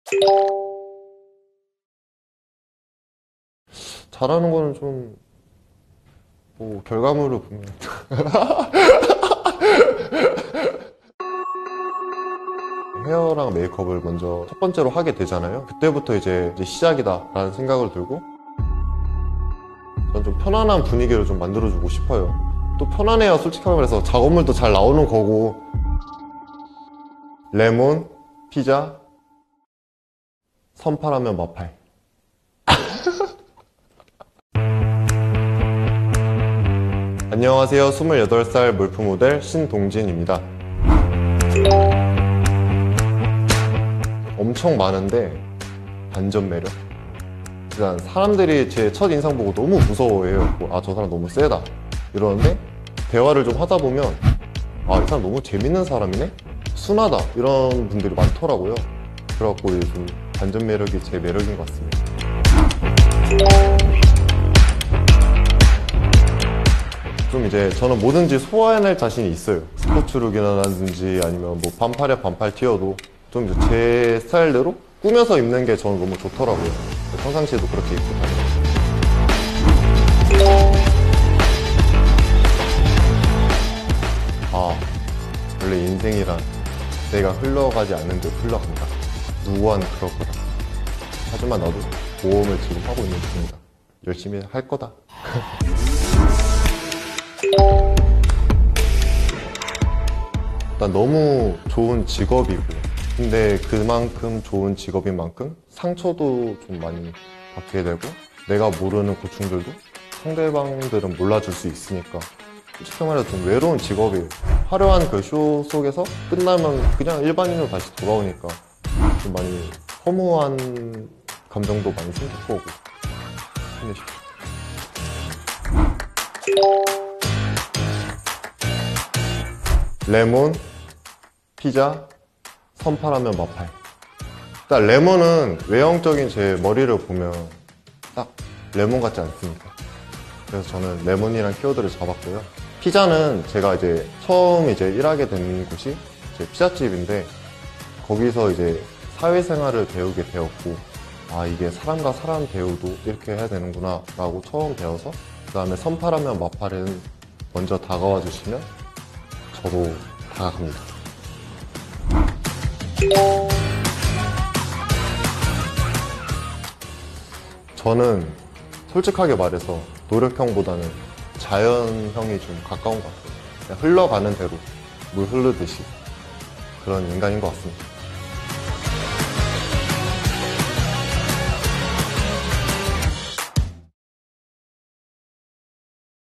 잘하는 거는 좀, 뭐, 결과물을 보면. 헤어랑 메이크업을 먼저 첫 번째로 하게 되잖아요. 그때부터 이제 시작이다 라는 생각을 들고, 전 좀 편안한 분위기를 좀 만들어주고 싶어요. 또 편안해야 솔직하게 말해서 작업물도 잘 나오는 거고. 레몬, 피자, 선팔하면 마팔. 안녕하세요. 28살 물품 모델 신동진입니다. 엄청 많은데 반전 매력? 일단 사람들이 제 첫 인상 보고 너무 무서워해요. 아, 저 사람 너무 세다 이러는데, 대화를 좀 하다 보면 아, 이 사람 너무 재밌는 사람이네? 순하다 이런 분들이 많더라고요. 그래갖고 좀 반전 매력이 제 매력인 것 같습니다. 좀 이제 저는 뭐든지 소화해낼 자신이 있어요. 스포츠룩이라든지 아니면 뭐 반팔에 반팔 튀어도 좀 제 스타일대로 꾸며서 입는 게 저는 너무 좋더라고요. 평상시에도 그렇게 입고 다녀요. 아, 원래 인생이란 내가 흘러가지 않는 대로 흘러간다. 누구와는 그럴 거다. 하지만 나도 모험을 지금 하고 있는 중이다. 열심히 할 거다. 일단 너무 좋은 직업이고, 근데 그만큼 좋은 직업인 만큼 상처도 좀 많이 받게 되고, 내가 모르는 고충들도 상대방들은 몰라줄 수 있으니까 솔직히 말해서 좀 외로운 직업이에요. 화려한 그 쇼 속에서 끝나면 그냥 일반인으로 다시 돌아오니까 좀 많이 허무한 감정도 많이 생길 거고. 힘내십시오. 레몬, 피자, 선팔하면 마팔. 일단 레몬은 외형적인 제 머리를 보면 딱 레몬 같지 않습니까? 그래서 저는 레몬이란 키워드를 잡았고요. 피자는 제가 이제 처음 일하게 된 곳이 제 피자집인데, 거기서 이제 사회생활을 배우게 되었고, 아, 이게 사람과 사람 대우도 이렇게 해야 되는구나 라고 처음 배워서, 그 다음에 선팔하면 마팔은 먼저 다가와 주시면 저도 다가갑니다. 저는 솔직하게 말해서 노력형보다는 자연형이 좀 가까운 것 같아요. 그냥 흘러가는 대로 물 흐르듯이 그런 인간인 것 같습니다.